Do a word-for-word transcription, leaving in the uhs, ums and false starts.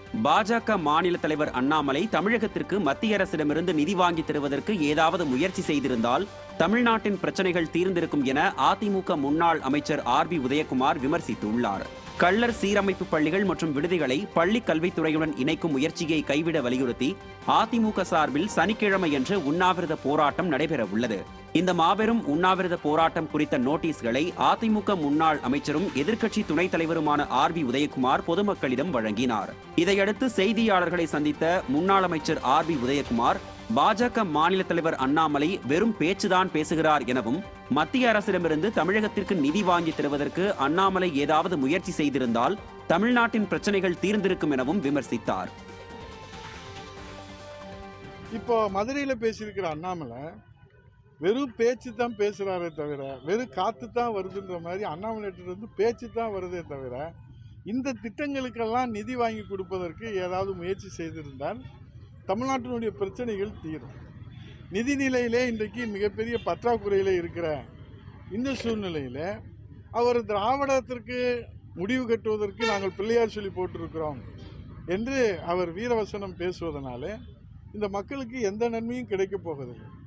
பாஜக மாநில தலைவர் அண்ணாமலை தமிழகத்திற்கு மத்திய அரசிடமிருந்து நிதி வாங்கி தருவதற்கு ஏதாவது முயற்சி செய்திருந்தால் தமிழ்நாட்டின் பிரச்சனைகள் தீர்ந்திருக்கும் என அதிமுக முன்னாள் அமைச்சர் ஆர் பி உதயகுமார் விமர்சித்துள்ளார். கள்ளர் சீரமைப்பு பள்ளிகள் மற்றும் விடுதிகளை பள்ளிக் கல்வித்துறையுடன் இணைக்கும் முயற்சியை கைவிட வலியுறுத்தி அதிமுக சார்பில் சனிக்கிழமையன்று உண்ணாவிரத போராட்டம் நடைபெற உள்ளது. இந்த மாபெரும் உண்ணாவிரத போராட்டம் குறித்த நோட்டீஸ்களை அதிமுக முன்னாள் அமைச்சரும் எதிர்க்கட்சி துணைத் தலைவருமான ஆர் பி உதயகுமார் பொதுமக்களிடம் வழங்கினார். இதையடுத்து செய்தியாளர்களை சந்தித்த முன்னாள் அமைச்சர் ஆர் பி உதயகுமார், பாஜக மாநில தலைவர் அண்ணாமலை வெறும் பேச்சுதான் பேசுகிறார் எனவும், மத்திய அரசிடமிருந்து தமிழகத்திற்கு நிதி வாங்கி தருவதற்கு அண்ணாமலை ஏதாவது முயற்சி செய்திருந்தால் தமிழ்நாட்டின் பிரச்சனைகள் தீர்ந்திருக்கும் எனவும் விமர்சித்தார். இப்போ மதுரையில பேசியிருக்கிற அண்ணாமலை வெறும் பேச்சு தான் பேசுறாரே தவிர, வெறும் காத்து தான் வருதுன்ற மாதிரி அண்ணாமலையிட்ட இருந்து பேச்சு தான் வருதே தவிர, இந்த திட்டங்களுக்கெல்லாம் நிதி வாங்கி கொடுப்பதற்கு ஏதாவது முயற்சி செய்திருந்தால் தமிழ்நாட்டினுடைய பிரச்சனைகள் தீரும். நிதி நிலையிலே இன்றைக்கு மிகப்பெரிய பற்றாக்குறையில் இருக்கிற இந்த சூழ்நிலையில் அவர் திராவிடத்திற்கு முடிவு கட்டுவதற்கு நாங்கள் பிள்ளையார் சொல்லி போட்டிருக்கிறோம் என்று அவர் வீரவசனம் பேசுவதனால இந்த மக்களுக்கு எந்த நன்மையும் கிடைக்கப் போவதில்லை.